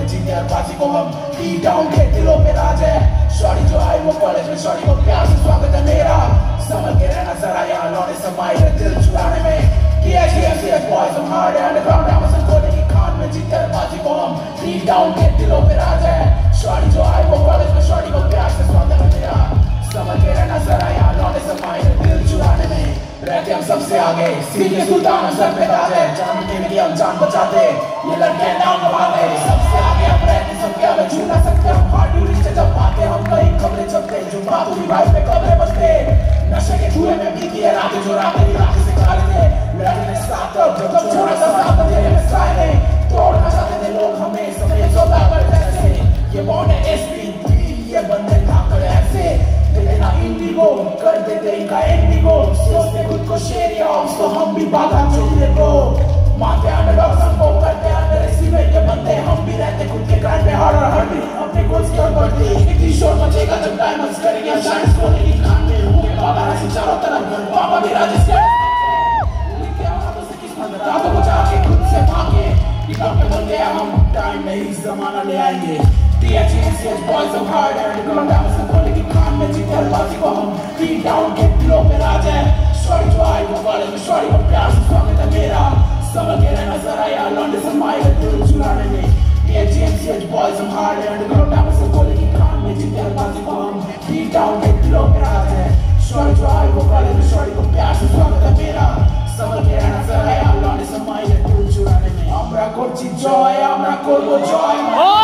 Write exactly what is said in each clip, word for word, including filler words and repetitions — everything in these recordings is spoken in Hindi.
जीते हर बाजी को हम डीप डाउन के दिलों पे राज है। शॉरी जो आई वो कॉलेज में, शॉरी को प्यार से स्वागत है मेरा। समझ के रहना जरा यहाँ लौटे समाई है दिल चुराने में। D H G M C H Boys हम हार्ड है अंडरग्राउंड रामस कोले की खान में जीते हर बाजी को हम डीप डाउन के दिलों पे राज है। शॉरी जो आई वो कॉलेज में, शॉरी को प्यार से स्वागत है मेरा। समझ के रहना जरा यहाँ लौटे समाई है दिल चुराने में। रहते हम सबसे आगे, सीधे सुल्तान हम सर पे ताज है। जान के लिए हम जान बचाते, ये लड़के नाम गवाते। सबसे आगे हम रहते, सबके आगे छू ना सकते हम। हार्ड ड्यूटी से जब पाते हम कई खबरें चलते, जो बात हुई भाई पे खबरें बजते। नशे के धुएं में बीती है रातें, जो रातें ही रातें से काले थे। लड़ने साथ अब जब छोड़ा सा साथ दिए में साए ने तोड़ना चाहते थे लोग हमें सफेद सौदागर जैसे। ये बॉन्ड है S P D, ये बंदे धाकड़ ऐसे देना इंडिगो कर देते इनका इंडिगो। सोचते खुद को शेर या उसको हम भी बाधा चुनने को मानते अंडरडॉग्स हमको करते अंडर एस्टिमेट के बंदे। हम भी रहते खुद के ग्राइंड में हार्ड और हार्ड अपने गोल्स की ओर बढ़ते। इतनी शोर मचेगा जब डायमंड्स करेंगे हम शाइन स्कोर की खान में। होंगे बाबा राशि चारों तरफ, बाबा भी राजेश के लिखते हम हाथों से किस्मत रातों को जाके खुद से भागे। इतना पे बन गया हम टाइम में ही जमाना ले आएंगे। D H G M C H Boys हम हार्ड है अंडरग्राउंड रामस कोले की खान में जीते हर बाजी को हम डीप डाउन के दिलों पे राज है। शॉरी जो आई वो कॉलेज में, शॉरी को प्यार से स्वागत है मेरा। समझ के रहना जरा यहाँ लौटे समाई है दिल चुराने में। D H G M C H Boys हम हार्ड है अंडरग्राउंड रामस कोले की खान में जीते हर बाजी को हम डीप डाउन के दिलों पे राज है। शॉरी जो आई वो कॉलेज में, शॉरी को प्यार से स्वागत है मेरा। समझ के रहना जरा यहाँ लौटे समाई है दिल चुराने में। আমরা করছি জয়, আমরা করব জয়।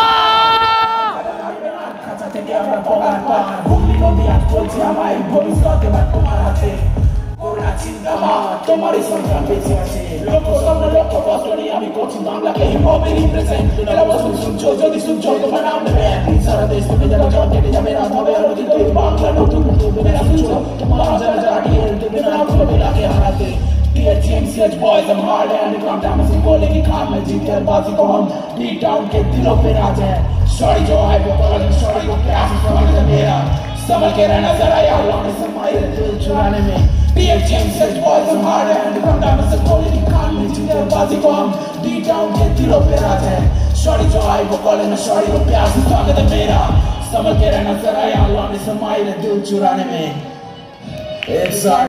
থেকে আমরা পগার পার হুগলি নদী আজ বলছি আমায় ভবিষ্যতে বা তোমার হাতে। করোনা চিন্তা মা তোমারই সন্তান বেঁচে আছে। লক্ষ সামনে লক্ষ কষ্ট নিয়ে আমি করছি বাংলাকে হিপহপে রিপ্রেজেন্ট। এরা বছর শুনছো যদি শুনছো তোমার নাম নেবে একদিন সারা দেশ থেকে যারা জব কেটে যাবে রাত হবে আর অতীত বাংলা নতুন নতুন এরা শুনছো তোমার যারা যারা ডিএল দেবে না কোনো বেলাকে হারাতে। D H G M C H Boys हम हार्ड है अंडरग्राउंड रामस कोले की खान में जीते हर बाजी को हम डीप डाउन के दिलों पे राज है। शॉरी जो आई वो कॉलेज में, शॉरी को प्यार से स्वागत है मेरा। समझ के रहना जरा यहाँ लौटे समाई है दिल चुराने में। D H G M C H Boys हम हार्ड है अंडरग्राउंड रामस कोले की खान में जीते हर बाजी को हम डीप डाउन के दिलों पे राज है। शॉरी जो आई वो कॉलेज में, शॉरी को प्यार से स्वागत है मेरा। समझ के रहना जरा यहाँ लौटे समाई है दिल चुराने में।